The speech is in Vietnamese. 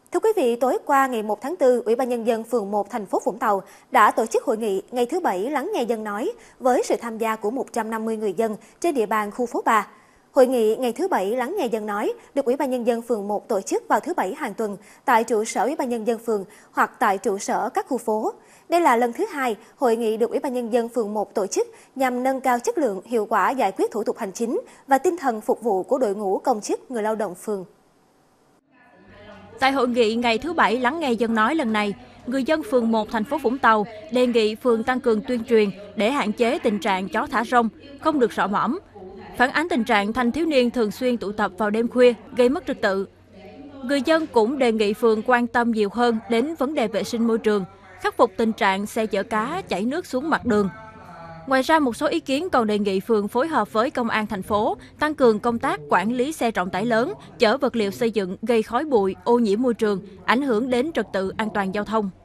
Thưa quý vị, tối qua ngày 1 tháng 4, Ủy ban Nhân dân phường 1 thành phố Vũng Tàu đã tổ chức hội nghị ngày thứ Bảy lắng nghe dân nói với sự tham gia của 150 người dân trên địa bàn khu phố 3. Hội nghị ngày thứ Bảy lắng nghe dân nói được Ủy ban Nhân dân phường 1 tổ chức vào thứ Bảy hàng tuần tại trụ sở Ủy ban Nhân dân phường hoặc tại trụ sở các khu phố. Đây là lần thứ hai hội nghị được Ủy ban Nhân dân phường 1 tổ chức nhằm nâng cao chất lượng, hiệu quả giải quyết thủ tục hành chính và tinh thần phục vụ của đội ngũ công chức, người lao động phường. Tại hội nghị ngày thứ Bảy lắng nghe dân nói lần này, người dân phường 1 thành phố Vũng Tàu đề nghị phường tăng cường tuyên truyền để hạn chế tình trạng chó thả rông, không được rọ mõm, phản ánh tình trạng thanh thiếu niên thường xuyên tụ tập vào đêm khuya gây mất trật tự. Người dân cũng đề nghị phường quan tâm nhiều hơn đến vấn đề vệ sinh môi trường, khắc phục tình trạng xe chở cá chảy nước xuống mặt đường. Ngoài ra, một số ý kiến còn đề nghị phường phối hợp với công an thành phố tăng cường công tác quản lý xe trọng tải lớn, chở vật liệu xây dựng gây khói bụi, ô nhiễm môi trường, ảnh hưởng đến trật tự an toàn giao thông.